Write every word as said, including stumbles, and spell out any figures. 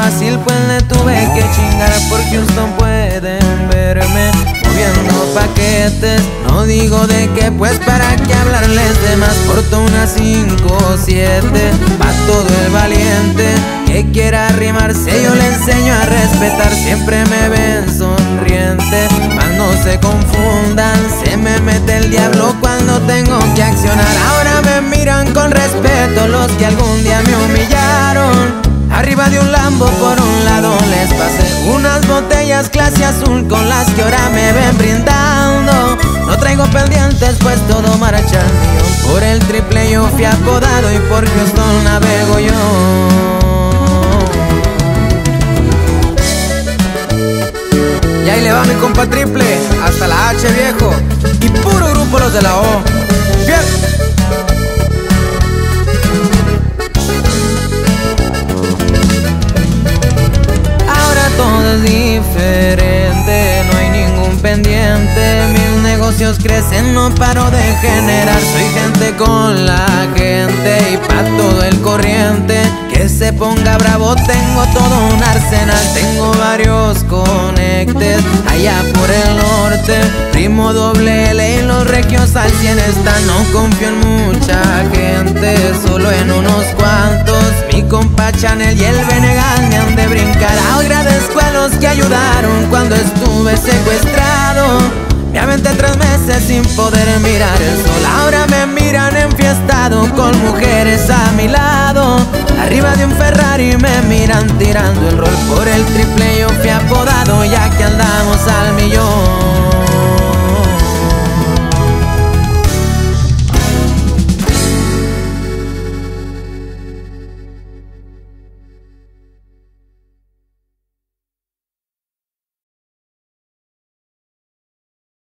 fácil, pues le tuve que chingar. Por Houston pueden verme moviendo paquetes. No digo de qué, pues para qué hablarles de más. Porto una cinco siete pa' todo el valiente que quiera arrimarse, yo le enseño a respetar. Siempre me ven sonriente, mas no se confundan, se me mete el diablo cuando tengo que accionar. Ahora me miran con respeto los que algún día me humillaron. Arriba de un Lambo por un lado les pasé unas botellas clase azul con las que ahora me ven brindando. No traigo pendientes, pues todo marcha al mío. Por el triple yo fui apodado y por Houston navego yo. Y ahí le va mi compa Triple, hasta la H, viejo. Y puro grupo los de la O. Bien. Ahora todo es diferente, no hay ningún pendiente. Mis negocios crecen, no paro de generar. Soy gente con la gente y pa' todo el corriente que se ponga bravo. Tengo todo un arsenal, tengo varios conectes allá por el norte. Primo doble L y los regios al cien están. No confío en mucha gente, solo en unos cuantos. Mi compa Chanel y el Venegas me han de brincar. Agradezco a los que ayudaron cuando estuve secuestrado. Me aventé tres meses sin poder mirar el sol. Ahora me miran enfiestado con mujeres a mi lado. Arriba de un Ferrari me miran tirando el rol. Por el triple yo fui apodado.